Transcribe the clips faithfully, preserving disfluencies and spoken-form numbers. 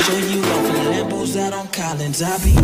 Sure you love the Lambos out on Collins. I be.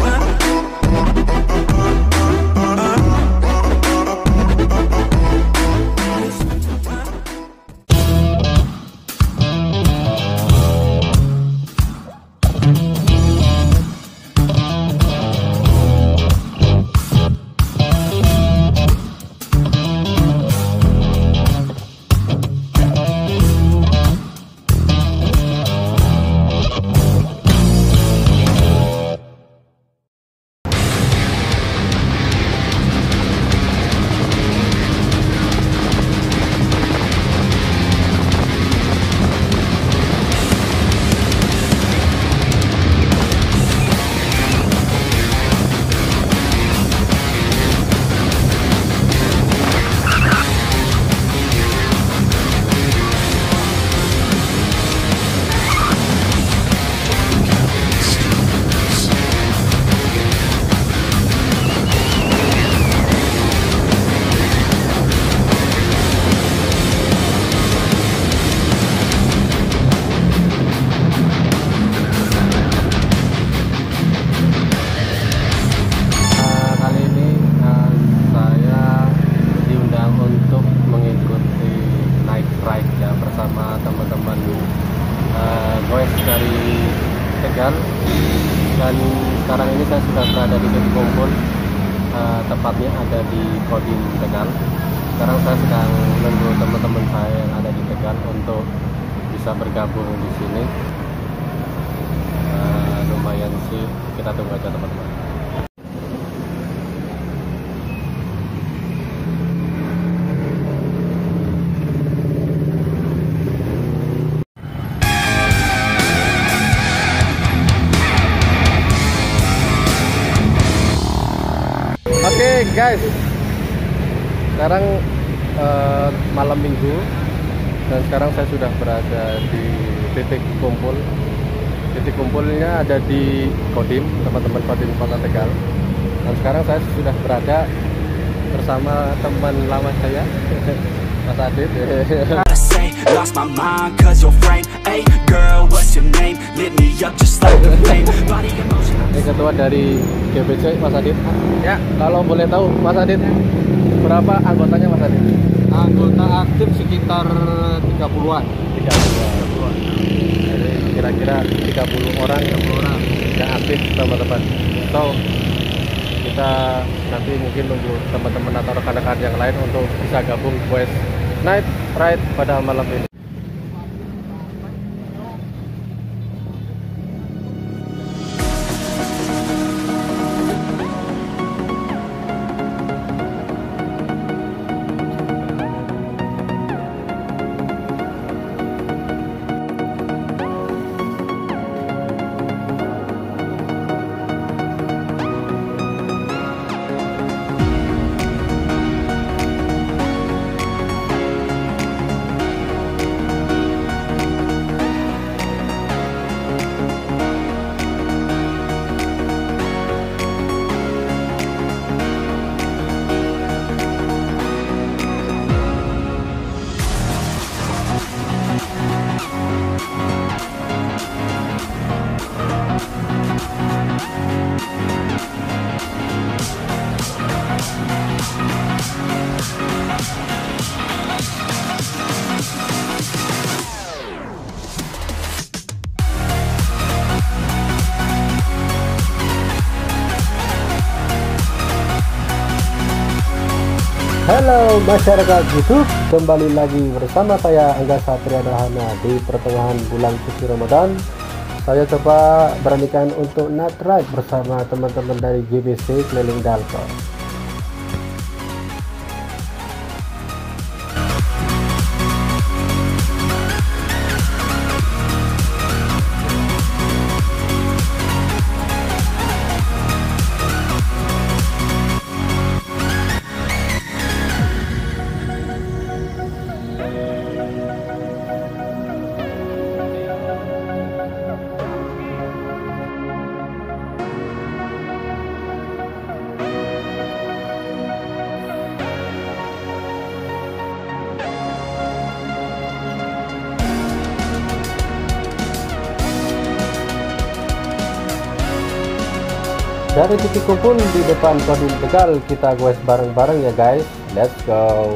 Dan sekarang ini saya sudah berada di titik kumpul, uh, tepatnya ada di Kodim Tegal. Sekarang saya sedang menunggu teman-teman saya yang ada di Tegal untuk bisa bergabung di sini. Uh, lumayan sih, kita tunggu aja teman-teman. Oke okay, guys, sekarang uh, malam minggu dan sekarang saya sudah berada di titik kumpul. Titik kumpulnya ada di Kodim, teman-teman Kodim Kota Tegal. Dan sekarang saya sudah berada bersama teman lama saya, Mas Adit. Lost my mind cause your frame. Hey girl, what's your name? Lit me up just like the flame. Body emotion. Ini ketua dari G B C, Mas Adit. Ya, kalau boleh tahu Mas Adit, berapa anggotanya Mas Adit? Anggota aktif sekitar tiga puluhan. tiga puluhan. Jadi kira-kira tiga puluh orang, tiga puluh orang yang aktif teman-teman. So, kita nanti mungkin nunggu teman-teman atau rekan-rekan yang lain untuk bisa gabung West Night Ride pada malam ini. Halo masyarakat YouTube, kembali lagi bersama saya Angga Satria Dahana di pertengahan bulan suci Ramadan. Saya coba beranikan untuk night ride bersama teman-teman dari G B C keliling Dalkon. Dari titik kumpul di depan Kodim Tegal, kita goes bareng-bareng ya guys. Let's go.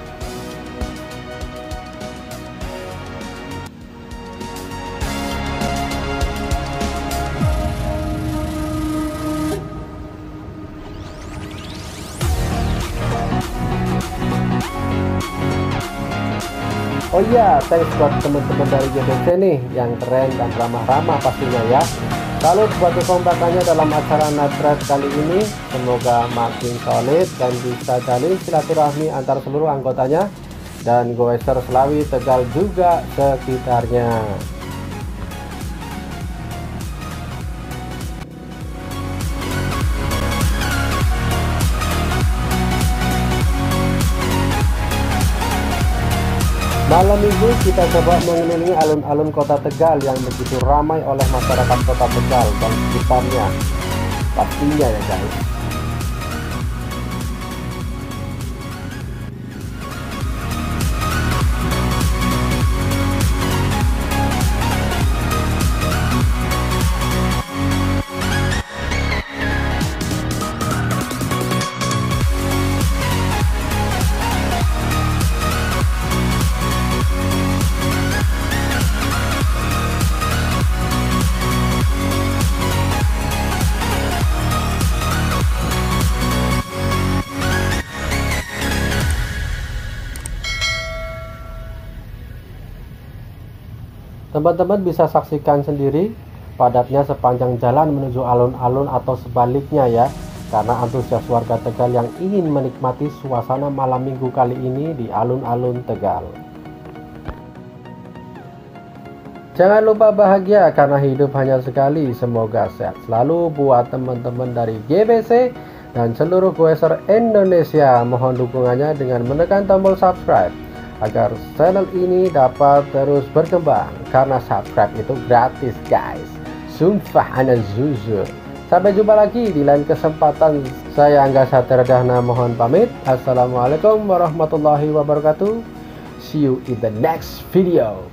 Oh iya, thanks buat teman-teman dari G B C nih yang keren dan ramah-ramah pastinya ya. Salut buat kekompakannya dalam acara Night Race kali ini. Semoga makin solid dan bisa jalin silaturahmi antar seluruh anggotanya dan goeser Slawi Tegal juga sekitarnya. Malam minggu kita coba mengelilingi alun-alun kota Tegal yang begitu ramai oleh masyarakat kota Tegal dan sekitarnya. Pastinya ya guys. Teman-teman bisa saksikan sendiri padatnya sepanjang jalan menuju alun-alun atau sebaliknya ya, karena antusias warga Tegal yang ingin menikmati suasana malam minggu kali ini di alun-alun Tegal. Jangan lupa bahagia karena hidup hanya sekali. Semoga sehat selalu buat teman-teman dari G B C dan seluruh goeser Indonesia. Mohon dukungannya dengan menekan tombol subscribe agar channel ini dapat terus berkembang, karena subscribe itu gratis guys. Sumpah ana jujur. Sampai jumpa lagi di lain kesempatan. Saya Angga Satradahna mohon pamit. Assalamualaikum warahmatullahi wabarakatuh. See you in the next video.